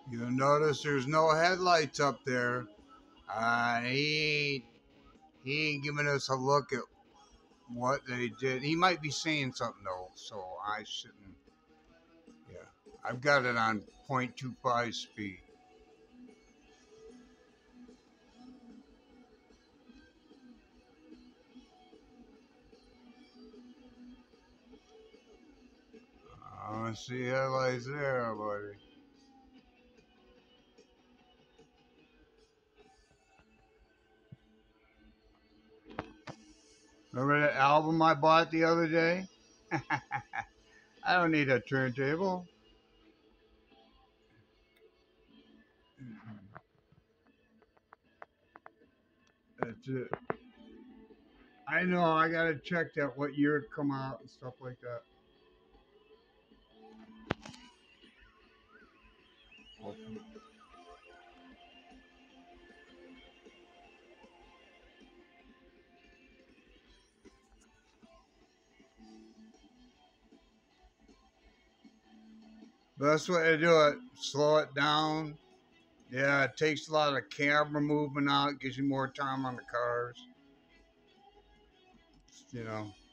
You'll notice there's no headlights up there. He ain't giving us a look at what they did. He might be saying something though, so I shouldn't. Yeah, I've got it on 0.25 speed. I don't see headlights there, buddy. Remember that album I bought the other day? I don't need a turntable. That's it. I know. I gotta check that what year it come out and stuff like that. Best way to do it: slow it down. Yeah, it takes a lot of camera movement out. Gives you more time on the cars. You know.